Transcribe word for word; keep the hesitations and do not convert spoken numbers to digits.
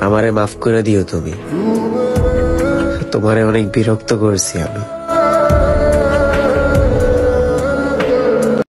আমারে মাফ করে দিও তুমি। তোমারে অনেক বিরক্ত করছি আমি।